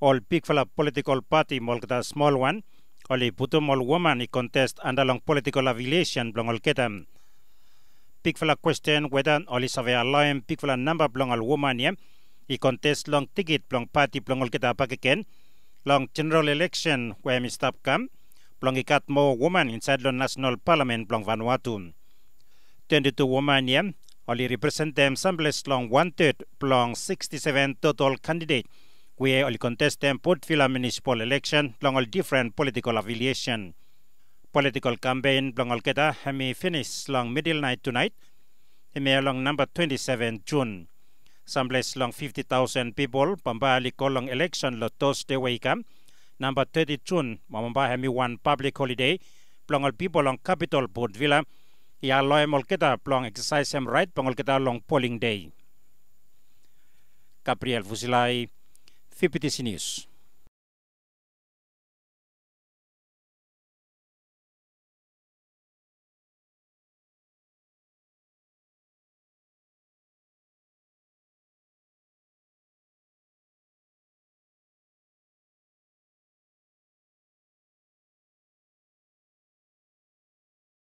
all Port Vila political party molketa small one, oli putum all woman I contest andalong political affiliation blong all ketam. Port Vila question whether oli save allow Port Vila number blong all woman ye, I contest long ticket blong party blong all keta pakeken, long general election where mi stop kam, blong ikat more woman inside the national parliament blong Vanuatu. 22 woman ye, only represent them sambles long 1/3 blong 67 total candidate where only contest them Port Vila municipal election long all different political affiliation. Political campaign blong all keta hemi finish long middle night tonight. Hemi along number 27 June. Sambles long 50,000 people pambali kolong election lo Thursday weekam. Number 30 June mamamba hemi one public holiday blong all people long capital Port Vila. Ya loy mol kita plong exercise sem right pangol kita long polling day. Gabriel Fusilay, VBTC News.